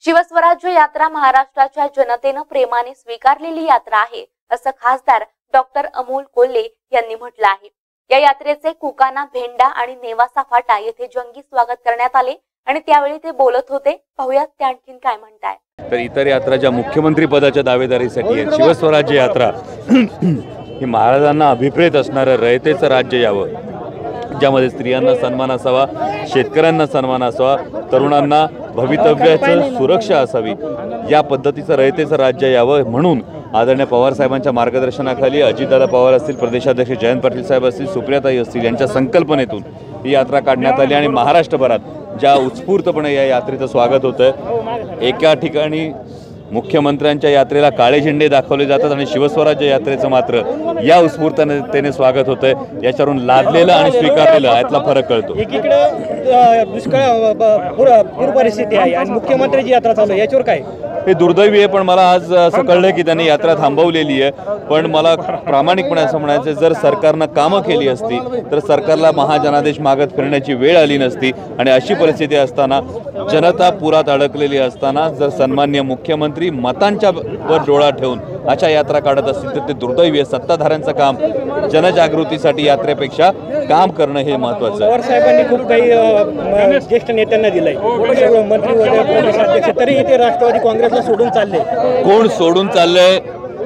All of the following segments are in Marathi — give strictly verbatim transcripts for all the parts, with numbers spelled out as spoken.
शिवस्वराज्य यात्रा महाराष्ट्राच्या जनतेनं प्रेमाने स्वीकारलेली यात्रा आहे, असं खासदार डॉक्टर अमोल कोल्हे यांनी म्हटलं आहे। या यात्रेचे कुकाना, भेंडा आणि नेवासा फाटा येथे जंगी स्वागत करण्यात आले आणि त्यावेळी ते बोलत होते। पाहुयात ते आणखीन काय म्हणताय। तर इतर यात्रा ज्या मुख्यमंत्री पदाच्या दावेदारीसाठी आहेत, शिवस्वराज्य यात्रा ही महाराजांना अभिप्रेत असणारं रयतेचं राज्य यावं, ज्यामध्ये स्त्रियांना सन्मान असावा, शेतकऱ्यांना सन्मान असावा, तरुणांना भवितव्याची सुरक्षा असावी, या पद्धतीचं रयतेचं राज्य यावं म्हणून आदरणीय पवार साहेबांच्या मार्गदर्शनाखाली अजितदादा पवार असतील, प्रदेशाध्यक्ष जयंत पाटील साहेब असतील, सुप्रियाताई असतील यांच्या संकल्पनेतून ही यात्रा काढण्यात आली आणि महाराष्ट्रभरात ज्या उत्स्फूर्तपणे या यात्रेचं स्वागत होतं। एका ठिकाणी मुख्यमंत्र्यांच्या यात्रेला काळे झेंडे दाखवले जातात आणि शिवस्वराज्य यात्रेचं मात्र या उत्स्फूर्ततेने स्वागत होतंय। याच्यावरून लादलेलं आणि स्वीकारलेलं यातला फरक कळतो। एकीकडे दुष्काळ पूर परिस्थिती आहे आणि मुख्यमंत्र्यांची यात्रा चालू आहे, याच्यावर काय? हे दुर्दैवी आहे, पण मला आज असं कळलं की त्यांनी यात्रा थांबवलेली आहे। पण मला प्रामाणिकपणे असं म्हणायचं, जर सरकारनं कामं केली असती तर सरकारला महाजनादेश मागत फिरण्याची वेळ आली नसती आणि अशी परिस्थिती असताना, जनता पुरात अडकलेली असताना जर सन्माननीय मुख्यमंत्री मतांच्या वर डोळा ठेवून अशा यात्रा काढत असतील तर ते दुर्दैवी आहे। सत्ताधाऱ्यांचं काम जनजागृतीसाठी यात्रेपेक्षा काम करणं हे महत्त्वाचं आहे। पवार साहेबांनी खूप काही ज्येष्ठ नेत्यांना दिलंय, मंत्री वगैरे, प्रदेशाध्यक्ष, तरी इथे राष्ट्रवादी काँग्रेसला सोडून चालले। कोण सोडून चाललंय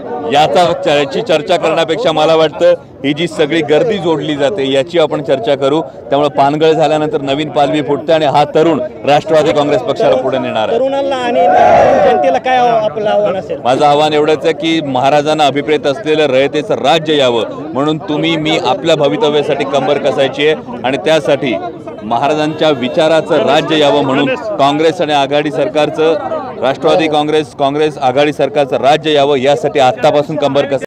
याची चर्चा करण्यापेक्षा मला वाटतं ही जी सगळी गर्दी जोडली जाते याची आपण चर्चा करू। त्यामुळे पानगळ झाल्यानंतर नवीन पालवी फुटते आणि हा तरुण राष्ट्रवादी काँग्रेस पक्षाला पुढे नेणार आहे। तरुणांना आणि जनतेला काय आपलं आव्हान असेल? माझं आव्हान एवढंच आहे की महाराजांना अभिप्रेत असलेलं रयतेचं राज्य यावं म्हणून तुम्ही मी आपल्या भवितव्यासाठी कंबर कसायची आहे आणि त्यासाठी महाराजांच्या विचाराचं राज्य यावं म्हणून काँग्रेस आणि आघाडी सरकारचं, राष्ट्रवादी काँग्रेस काँग्रेस आघाडी सरकारचं राज्य यावं यासाठी आत्तापासून कंबर कसा